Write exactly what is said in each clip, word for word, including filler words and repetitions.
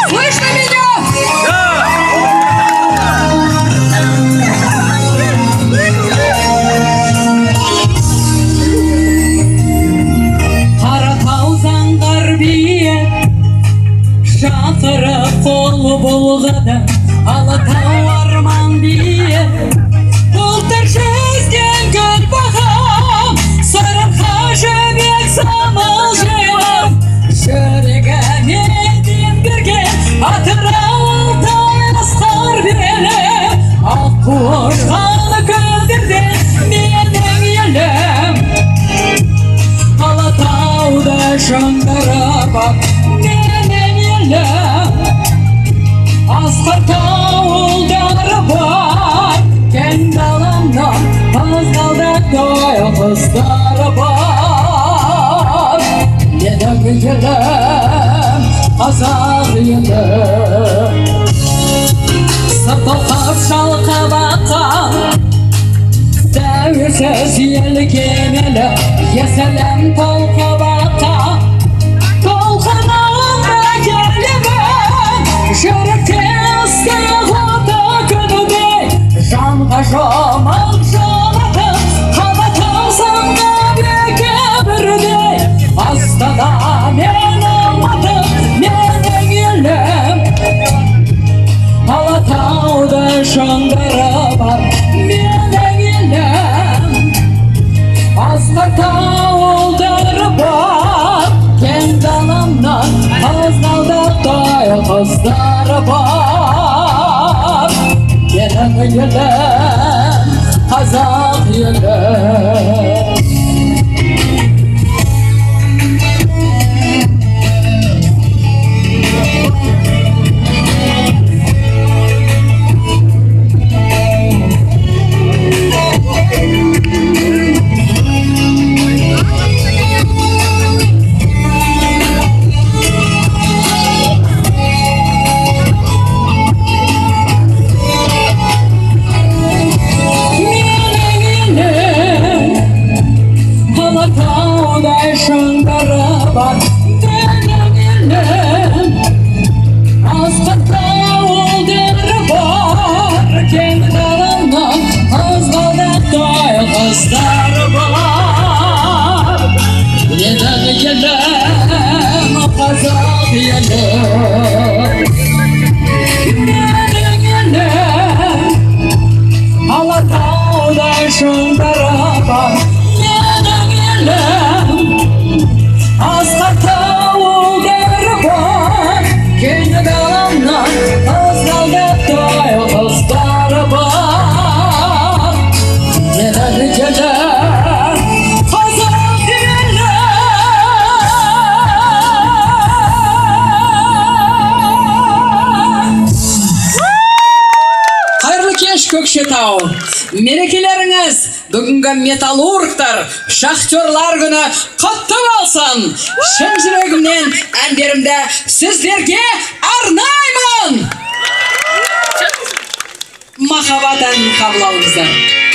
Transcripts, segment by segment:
Слышно меня? Да! Қаратау заңғар бие шатыры қолы болғады, Алатау арман бие былтыр жүзден гүл бағам, сарықа жібек самал жайып, жүрегіме дем берген Атыраудай асқар белі, аққуырған көдерде менің елім. Алатауда шыңдары бар менің елім, асқар тауылдары бар, кең даламнан қызғалдақтай қыздары бар. Менің елім, қазақ елім, сыртылқап шалқып аққан тәуелсіз ел кемелі, есілім толқып аққан толқынында келемін, жүректе ыстық оты күнде, жанға жұмық жанатын Алатау заңғар бие бірдей, Астана мен Алматы менің елім. Алатауда шыңдары бар менің елім, асқар тауылдары бар, кең даламнан қызғалдақтай қыздары бар. Менің елім, қазақ елім. Алатаудай шыңдары бар менің елім, асқар тауылдары бар, кең даламнан қызғалдақтай қыздары бар. Менің елім, қазақ елім. Менің елім, Алатаудай шыңдары бар менің елім, асқар тауылдары бар, кең даламнан қызғалдақтай қыздары бар. Менің елім, қазақ елім. Қайырлы кеш, Көкшетау! Мерекелеріңіз бүгінгі металлургтар, шахтерлар күні құтты болсын. Шын жүрегімнен әндерімді сіздерге арнаймын. Махаббат әнін қабыл алыңыздар.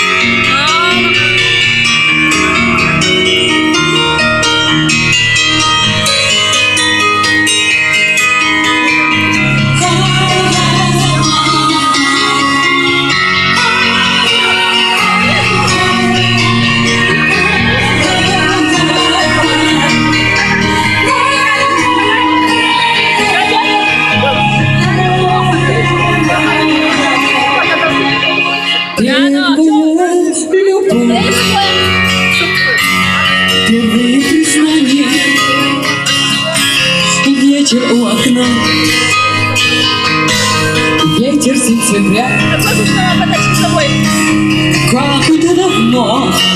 Первые признания, вечер у окна, ветер сентября, как это давно.